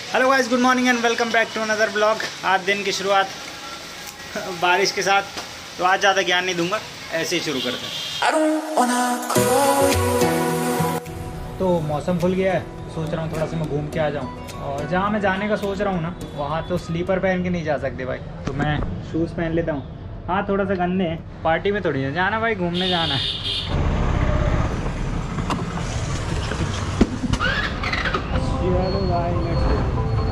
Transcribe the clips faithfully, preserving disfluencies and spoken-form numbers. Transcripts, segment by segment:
Hello guys, good morning and welcome back to another vlog. आज दिन की शुरुआत बारिश के साथ, तो आज ज़्यादा ज्ञान नहीं दूंगा, ऐसे ही शुरू करते हैं। तो मौसम खुल गया है, सोच रहा हूँ थोड़ा सा मैं घूम के आ जाऊँ। और जहाँ मैं जाने का सोच रहा हूँ ना, वहाँ तो स्लीपर पहन के नहीं जा सकते भाई, तो मैं शूज़ पहन लेता हूँ। हाँ, थोड़ा सा गंदे हैं, पार्टी में थोड़ी है जाना भाई, घूमने जाना है। चलो भाई, let's go.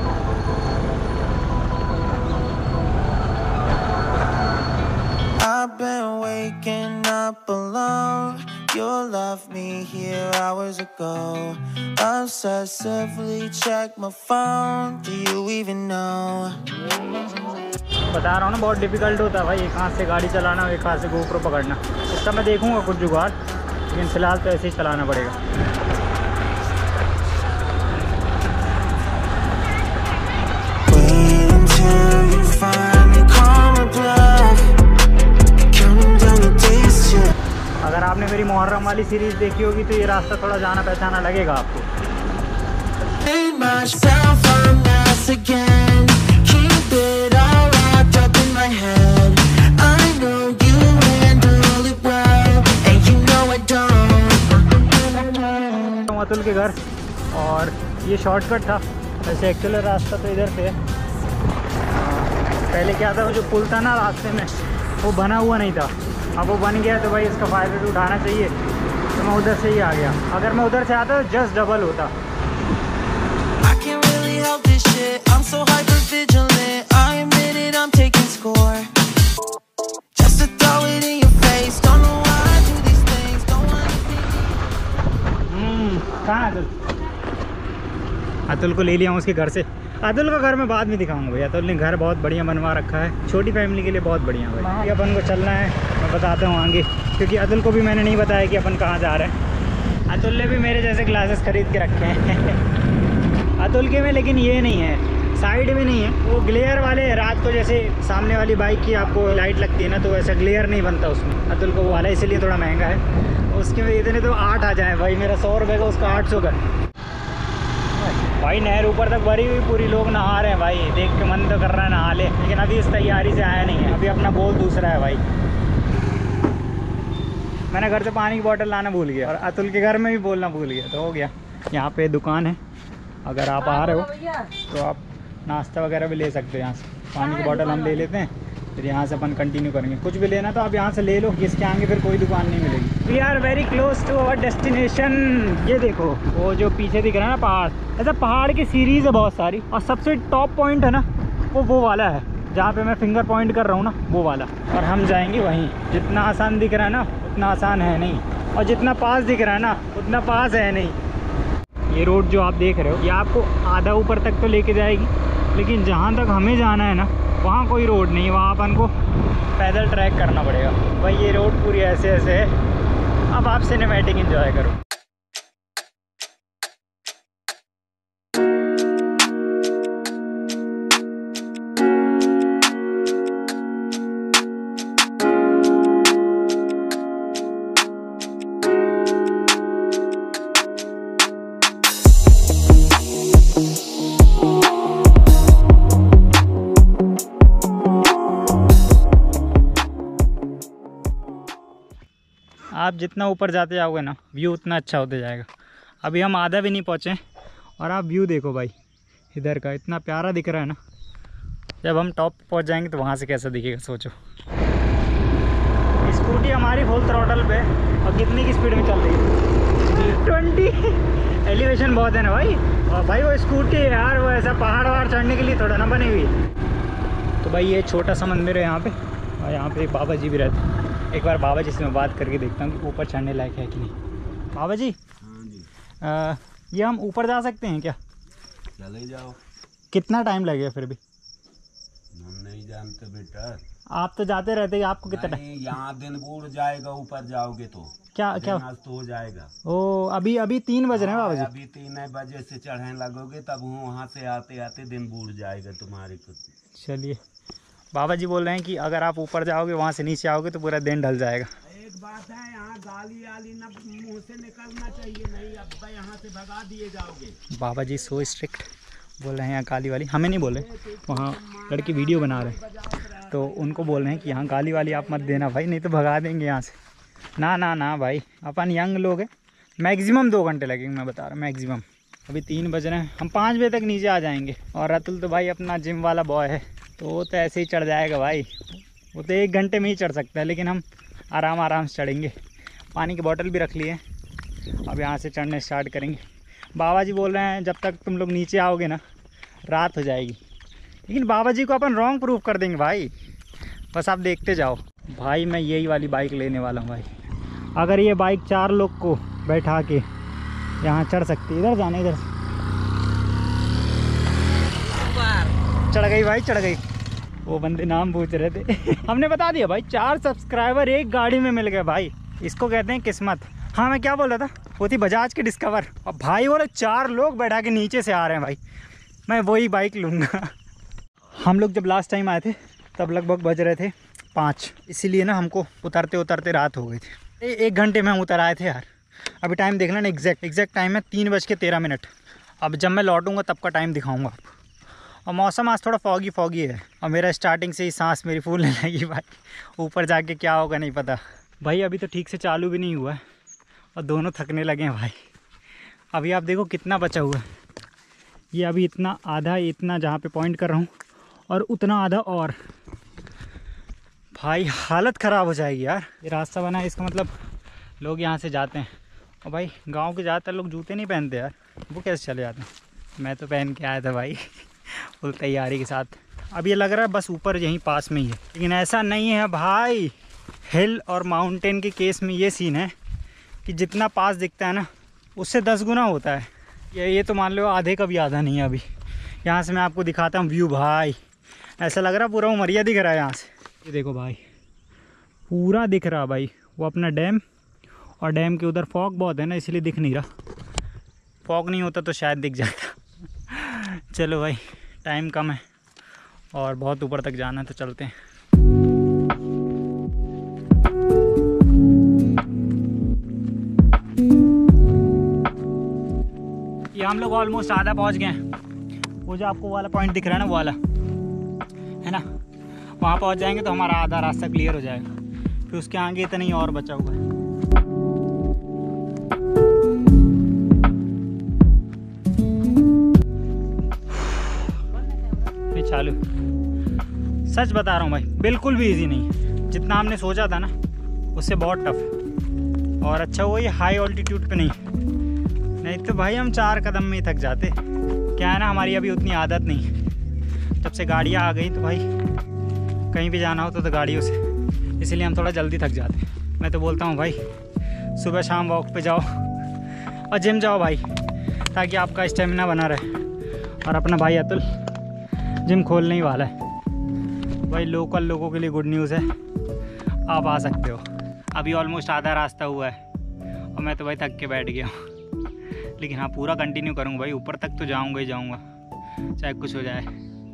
I've been waking up alone. You left me here hours ago. Obsessively check my phone. Do you even know? बता रहा हूँ ना, बहुत डिफिकल्ट होता है भाई, एक हाथ से गाड़ी चलाना, एक हाथ से गोप्रो पकड़ना। इसका मैं देखूँगा कुछ जुगाड़, लेकिन फ़िलहाल तो ऐसे ही चलाना पड़ेगा। Wait until you finally call my bluff. Counting down the days till अगर आपने मेरी मुहर्रम वाली सीरीज़ देखी होगी तो ये रास्ता थोड़ा जाना पहचाना लगेगा आपको। made myself a mess again. Keep it all locked up in my head. I know you handle it well, and you know I don't. Atul के घर, और ये शॉर्टकट था, वैसे एक्चुअल रास्ता तो इधर से है। पहले क्या था, वो जो पुल था ना रास्ते में, वो बना हुआ नहीं था, अब वो बन गया, तो भाई इसका फ़ायदा तो उठाना चाहिए। तो मैं उधर से ही आ गया, अगर मैं उधर से आता तो जस्ट डबल होता। I can't really help this shit. I'm so hyper vigilant. I admit it, I'm taking score. Just to throw it in your face. Don't know why I do these things. Don't wanna be. Hmm, कहाँ है अतुल? अतुल को ले लिया हूँ उसके घर से। अतुल का घर मैं बाद में दिखाऊंगा भाई, अतुल ने घर बहुत बढ़िया बनवा रखा है, छोटी फैमिली के लिए बहुत बढ़िया भाई। अपन को चलना है, मैं बताता हूँ आगे, क्योंकि अतुल को भी मैंने नहीं बताया कि अपन कहाँ जा रहे हैं। अतुल ने भी मेरे जैसे ग्लासेस खरीद के रखे हैं अतुल के में, लेकिन ये नहीं है, साइड में नहीं है, वो ग्लेयर वाले। रात को जैसे सामने वाली बाइक की आपको लाइट लगती है ना, तो वैसा ग्लेयर नहीं बनता उसमें, अतुल को वो वाला, इसलिए थोड़ा महंगा है। उसके में इतने तो आठ आ जाए भाई, मेरा सौ रुपये का उसका आठ सौ का भाई। नहर ऊपर तक भरी हुई, पूरी लोग नहा रहे हैं भाई, देख के मन तो कर रहा है नहा ले, लेकिन अभी इस तैयारी से आया नहीं है, अभी अपना बोल दूसरा है भाई। मैंने घर से पानी की बोतल लाना भूल गया, और अतुल के घर में भी बोलना भूल गया, तो हो गया। यहाँ पे दुकान है, अगर आप आ रहे हो तो आप नाश्ता वगैरह भी ले सकते हो यहाँ से। पानी की बोतल हम ले लेते हैं, फिर यहाँ से अपन कंटिन्यू करेंगे। कुछ भी लेना तो आप यहाँ से ले लो, इसके आगे फिर कोई दुकान नहीं मिलेगी। We are very close to our destination. ये देखो वो जो पीछे दिख रहा है ना पहाड़, ऐसा पहाड़ की सीरीज़ है बहुत सारी, और सबसे टॉप पॉइंट है ना वो वो वाला है, जहाँ पे मैं फिंगर पॉइंट कर रहा हूँ ना, वो वाला। और हम जाएंगे वहीं। जितना आसान दिख रहा है ना उतना आसान है नहीं, और जितना पास दिख रहा है ना उतना पास है नहीं। ये रोड जो आप देख रहे हो, ये आपको आधा ऊपर तक तो लेके जाएगी, लेकिन जहाँ तक हमें जाना है ना वहाँ कोई रोड नहीं, वहाँ अपन को पैदल ट्रैक करना पड़ेगा भाई। ये रोड पूरी ऐसे ऐसे है। अब आप सिनेमैटिक एंजॉय करो। आप जितना ऊपर जाते जाओगे ना, व्यू उतना अच्छा होते जाएगा। अभी हम आधा भी नहीं पहुँचे, और आप व्यू देखो भाई, इधर का इतना प्यारा दिख रहा है ना। जब हम टॉप पहुँच जाएंगे तो वहाँ से कैसा दिखेगा सोचो। स्कूटी हमारी फुल थ्रॉटल पे, और कितनी की स्पीड में चल रही है? ट्वेंटी। एलिवेशन बहुत है ना भाई, और भाई वो स्कूटी है यार, वो ऐसा पहाड़ वहाड़ चढ़ने के लिए थोड़ा ना बनी हुई। तो भाई ये छोटा सा मंदिर है यहाँ पे, और यहाँ पे बाबा जी भी रहते हैं। एक बार बाबा जी से मैं बात करके देखता हूँ कि ऊपर चढ़ने लायक है कि नहीं। बाबा जी, हाँ जी। आ, ये हम ऊपर जा सकते हैं क्या? चले जाओ। कितना टाइम लगेगा फिर भी? हम नहीं जानते बेटा। आप तो जाते रहते हैं, आपको कितना टाइम? नहीं, यहाँ दिन बूढ़ जाएगा, ऊपर जाओगे तो क्या क्या आज तो हो जाएगा। ओ, अभी अभी तीन बज रहे हैं बाबा जी। अभी तीन बजे से चढ़ने लगोगे, तब वहाँ से आते आते दिन बूढ़ जाएगा तुम्हारे को। चलिए, बाबा जी बोल रहे हैं कि अगर आप ऊपर जाओगे, वहाँ से नीचे आओगे तो पूरा दिन ढल जाएगा। एक बात है, यहाँ गाली आली न मुँह से निकलना चाहिए, नहीं अब यहाँ से भगा दिए जाओगे। बाबा जी सो स्ट्रिक्ट, बोल रहे हैं यहाँ काली वाली, हमें नहीं बोले, वहाँ लड़की वीडियो बना रहे हैं तो उनको बोल रहे हैं कि यहाँ काली वाली आप मत देना भाई, नहीं तो भगा देंगे यहाँ से। ना ना ना भाई, अपन यंग लोग हैं, मैक्सिमम दो घंटे लगेंगे, मैं बता रहा हूँ मैक्सिमम। अभी तीन बज रहे हैं, हम पाँच बजे तक नीचे आ जाएंगे। और अतुल तो भाई अपना जिम वाला बॉय है, तो वो तो ऐसे ही चढ़ जाएगा भाई, वो तो एक घंटे में ही चढ़ सकता है, लेकिन हम आराम आराम से चढ़ेंगे। पानी की बोतल भी रख लिए, अब यहाँ से चढ़ने स्टार्ट करेंगे। बाबा जी बोल रहे हैं जब तक तुम लोग नीचे आओगे ना रात हो जाएगी, लेकिन बाबा जी को अपन रॉन्ग प्रूफ कर देंगे भाई, बस आप देखते जाओ। भाई मैं यही वाली बाइक लेने वाला हूँ भाई, अगर ये बाइक चार लोग को बैठा के यहाँ चढ़ सकती है। इधर जाने, इधर चढ़ गई भाई, चढ़ गई। वो बंदे नाम पूछ रहे थे हमने बता दिया भाई, चार सब्सक्राइबर एक गाड़ी में मिल गए भाई, इसको कहते हैं किस्मत। हाँ मैं क्या बोल रहा था, वो थी बजाज की डिस्कवर, और भाई बोले चार लोग बैठा के नीचे से आ रहे हैं भाई, मैं वही बाइक लूँगा। हम लोग जब लास्ट टाइम आए थे तब लगभग बज रहे थे पाँच, इसीलिए ना हमको उतरते उतरते रात हो गई थी। एक घंटे में हम उतर आए थे यार। अभी टाइम देख लेना, एग्जैक्ट एग्जैक्ट टाइम है तीन बज के तेरह मिनट। अब जब मैं लौटूंगा तब का टाइम दिखाऊंगा आपको। और मौसम आज थोड़ा फॉगी फॉगी है, और मेरा स्टार्टिंग से ही सांस मेरी फूलने लगी भाई, ऊपर जाके क्या होगा नहीं पता भाई। अभी तो ठीक से चालू भी नहीं हुआ है और दोनों थकने लगे हैं भाई। अभी आप देखो कितना बचा हुआ है, ये अभी इतना आधा, इतना जहाँ पे पॉइंट कर रहा हूँ, और उतना आधा और। भाई हालत ख़राब हो जाएगी यार। ये रास्ता बना है, इसका मतलब लोग यहाँ से जाते हैं, और भाई गांव के ज़्यादातर लोग जूते नहीं पहनते यार, वो कैसे चले जाते हैं। मैं तो पहन के आया था भाई फुल तैयारी के साथ। अब ये लग रहा है बस ऊपर यहीं पास में ही है, लेकिन ऐसा नहीं है भाई। हिल और माउंटेन के केस में ये सीन है कि जितना पास दिखता है ना उससे दस गुना होता है। ये ये तो मान लो आधे का भी आधा नहीं है। अभी यहाँ से मैं आपको दिखाता हूँ व्यू भाई, ऐसा लग रहा है पूरा उमरिया दिख रहा है यहाँ से। ये देखो भाई पूरा दिख रहा भाई, वो अपना डैम, और डैम के उधर फॉग बहुत है ना इसलिए दिख नहीं रहा। फॉग नहीं होता तो शायद दिख जाता। चलो भाई टाइम कम है और बहुत ऊपर तक जाना है, तो चलते हैं। ये हम लोग ऑलमोस्ट आधा पहुंच गए हैं। वो जो आपको वाला पॉइंट दिख रहा है ना, वो वाला है ना, वहाँ पहुंच जाएंगे तो हमारा आधा रास्ता क्लियर हो जाएगा। फिर उसके आगे इतना ही और बचा हुआ है। चालू, सच बता रहा हूँ भाई, बिल्कुल भी इजी नहीं है। जितना हमने सोचा था ना उससे बहुत टफ। और अच्छा वो ये हाई ऑल्टीट्यूड पे नहीं, नहीं तो भाई हम चार कदम में ही थक जाते। क्या है ना, हमारी अभी उतनी आदत नहीं है। तब से गाड़ियाँ आ गई तो भाई कहीं भी जाना होता तो, तो गाड़ियों से, इसलिए हम थोड़ा जल्दी थक जाते हैं। मैं तो बोलता हूँ भाई सुबह शाम वॉक पे जाओ और जिम जाओ भाई, ताकि आपका स्टेमिना बना रहे। और अपना भाई अतुल जिम खोलने ही वाला है भाई। लोकल लोगों के लिए गुड न्यूज़ है, आप आ सकते हो। अभी ऑलमोस्ट आधा रास्ता हुआ है और मैं तो भाई थक के बैठ गया हूँ। लेकिन हाँ पूरा कंटिन्यू करूँगा भाई, ऊपर तक तो जाऊँगा ही जाऊँगा, चाहे कुछ हो जाए।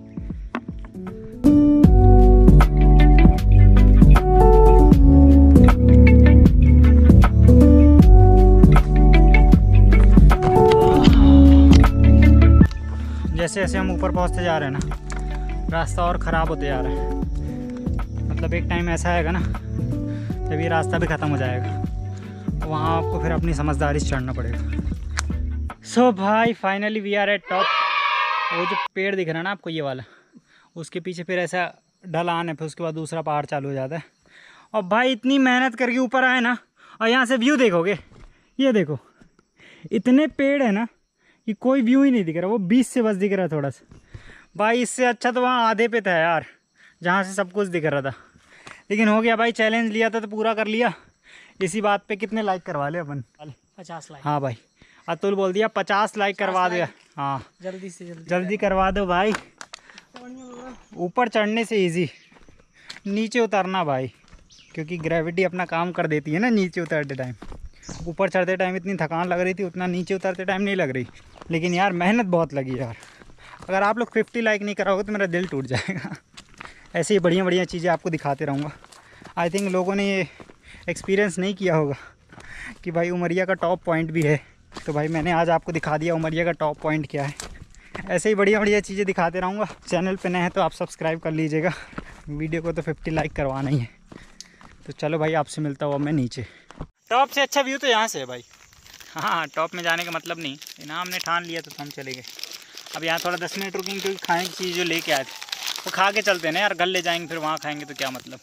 जैसे जैसे हम ऊपर पहुँचते जा रहे हैं ना, रास्ता और ख़राब होते जा रहा है। मतलब एक टाइम ऐसा आएगा ना जब ये रास्ता भी ख़त्म हो जाएगा, वहाँ आपको फिर अपनी समझदारी से चढ़ना पड़ेगा। सो so भाई finally we are at top. वो जो पेड़ दिख रहा है ना आपको, ये वाला, उसके पीछे फिर ऐसा ढलान है, फिर उसके बाद दूसरा पहाड़ चालू हो जाता है। और भाई इतनी मेहनत करके ऊपर आए ना, और यहाँ से व्यू देखोगे, ये देखो इतने पेड़ है ना कि कोई व्यू ही नहीं दिख रहा। वो बीच से बस दिख रहा है थोड़ा सा भाई। इससे अच्छा तो वहाँ आधे पे था यार, जहाँ से सब कुछ दिख रहा था। लेकिन हो गया भाई, चैलेंज लिया था तो पूरा कर लिया। इसी बात पे कितने लाइक करवा ले अपन? पचास लाइक। हाँ भाई अतुल बोल दिया पचास लाइक करवा दो। हाँ जल्दी से जल्दी जल्दी करवा दो भाई। ऊपर चढ़ने से इजी, नीचे उतरना भाई, क्योंकि ग्रेविटी अपना काम कर देती है ना नीचे उतरते टाइम। ऊपर चढ़ते टाइम इतनी थकान लग रही थी, उतना नीचे उतरते टाइम नहीं लग रही। लेकिन यार मेहनत बहुत लगी यार। अगर आप लोग फिफ्टी लाइक नहीं कराओगे तो मेरा दिल टूट जाएगा। ऐसे ही बढ़िया बढ़िया चीज़ें आपको दिखाते रहूँगा। आई थिंक लोगों ने ये एक्सपीरियंस नहीं किया होगा कि भाई उमरिया का टॉप पॉइंट भी है। तो भाई मैंने आज आपको दिखा दिया उमरिया का टॉप पॉइंट क्या है। ऐसे ही बढ़िया बढ़िया चीज़ें दिखाते रहूँगा। चैनल पे नए हैं तो आप सब्सक्राइब कर लीजिएगा। वीडियो को तो फिफ्टी लाइक करवाना ही है। तो चलो भाई, आपसे मिलता हुआ मैं नीचे। टॉप से अच्छा व्यू तो यहाँ से है भाई। हाँ, टॉप में जाने का मतलब नहीं, इनाम हमने ठान लिया तो हम चले गए। अब यहाँ थोड़ा दस मिनट रुकेंगे क्योंकि खाने की चीज़ जो लेके आए थे वो खा के चलते हैं ना यार। घर ले जाएंगे फिर वहाँ खाएंगे तो क्या मतलब।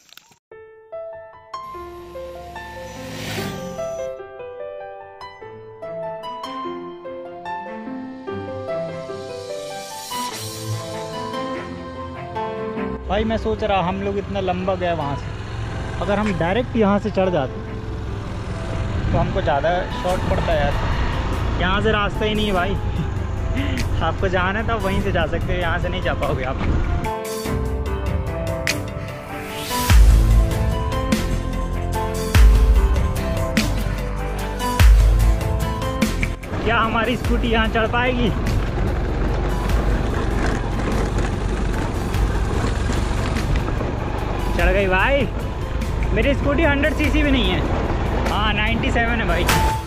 भाई मैं सोच रहा हम लोग इतना लंबा गए वहाँ से, अगर हम डायरेक्ट यहाँ से चढ़ जाते तो हमको ज़्यादा शॉर्ट पड़ता है यार। यहाँ से रास्ता ही नहीं है भाई। आपको जाना है तो आप वहीं से जा सकते हो, यहाँ से नहीं जा पाओगे आप। क्या हमारी स्कूटी यहाँ चढ़ पाएगी? चढ़ गई भाई। मेरी स्कूटी हंड्रेड सीसी भी नहीं है। हाँ, नाइन्टी सेवन है भाई।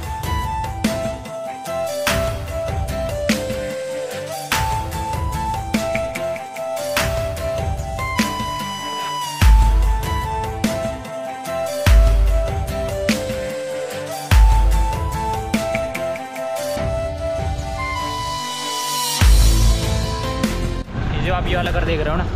ये जो आप ये वाला घर देख रहे हो ना,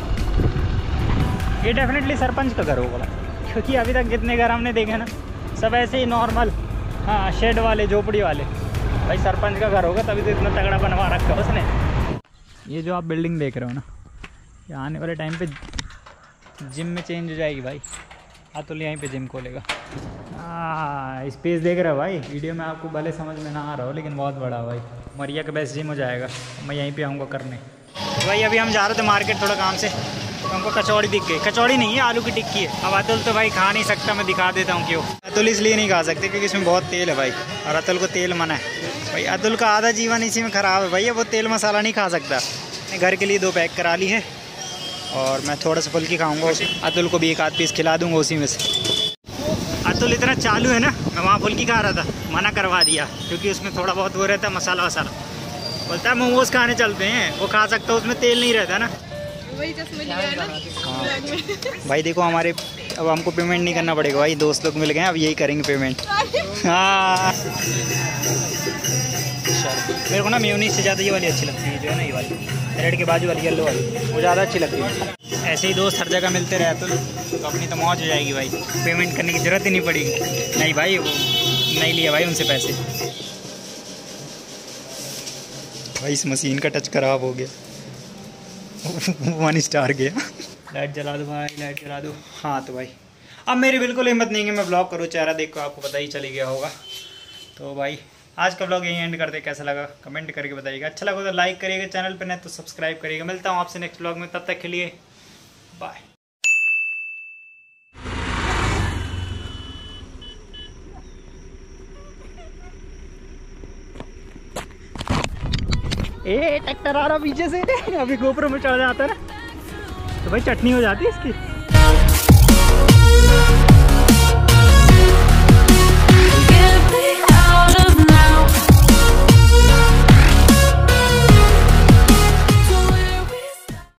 ये डेफिनेटली सरपंच का घर होगा, क्योंकि अभी तक जितने घर हमने देखे ना सब ऐसे ही नॉर्मल, हाँ, शेड वाले, झोपड़ी वाले। भाई सरपंच का घर होगा तभी तो इतना तगड़ा बनवा रखा है उसने। ये जो आप बिल्डिंग देख रहे हो ना, ये आने वाले टाइम पे जिम में चेंज हो जाएगी भाई। अतुल यहीं पे जिम खोलेगा। हाँ, स्पेस देख रहे हो भाई। वीडियो में आपको भले समझ में ना आ रहा हो लेकिन बहुत बड़ा भाई। मरिया का बेस्ट जिम हो जाएगा। मैं यहीं पे आऊँगा करने। तो भाई अभी हम जा रहे थे मार्केट थोड़ा काम से, तो हमको कचौड़ी दिख गई। कचौड़ी नहीं है, आलू की टिक्की है। अब अतुल तो भाई खा नहीं सकता, मैं दिखा देता हूँ क्यों। अतुल इसलिए नहीं खा सकते क्योंकि इसमें बहुत तेल है भाई, और अतुल को तेल मना है भाई। अतुल का आधा जीवन इसी में ख़राब है भाई। वो तेल मसाला नहीं खा सकता। मैं घर के लिए दो पैक करा ली है और मैं थोड़ा सा फुल्की खाऊँगा उसी। अतुल को भी एक आध पीस खिला दूँगा उसी में से। अतुल इतना चालू है ना, मैं वहाँ फुल्की खा रहा था, मना करवा दिया क्योंकि उसमें थोड़ा बहुत वो रहता है मसाला वसाला। बोलता है मोमोज खाने चलते हैं, वो खा सकता है, उसमें तेल नहीं रहता ना। वही चश्मे लिया है ना। हाँ भाई देखो, हमारे अब हमको पेमेंट नहीं करना पड़ेगा भाई। दोस्त लोग मिल गए, अब यही करेंगे पेमेंट। हाँ, मेरे को ना मेयोनीज से ज़्यादा ये वाली अच्छी लगती है, जो है ना ये वाली रेड के बाजू वाली, येलो वाली, वो ज़्यादा अच्छी लगती है। ऐसे ही दोस्त हर जगह मिलते रहे तो, तो अपनी तो मौज हो जाएगी भाई। पेमेंट करने की ज़रूरत ही नहीं पड़ेगी। नहीं भाई, वो नहीं लिया भाई उनसे पैसे। भाई इस मशीन का टच खराब हो गया। वन स्टार गया। लाइट जला दो भाई, लाइट जला दो। हाँ तो भाई अब मेरी बिल्कुल हिम्मत नहीं है मैं ब्लॉग करूँ। चेहरा देख को आपको पता ही चली गया होगा। तो भाई आज का ब्लॉग यहीं एंड करते। कैसा लगा कमेंट करके बताइएगा। अच्छा लगा तो लाइक करिएगा, चैनल पर नहीं तो सब्सक्राइब करिएगा। मिलता हूँ आपसे नेक्स्ट ब्लॉग में, तब तक के लिए बाय। ए ट्रैक्टर आ रहा पीछे से। अभी गोप्रो में चढ़ जाता है ना तो भाई चटनी हो जाती है इसकी।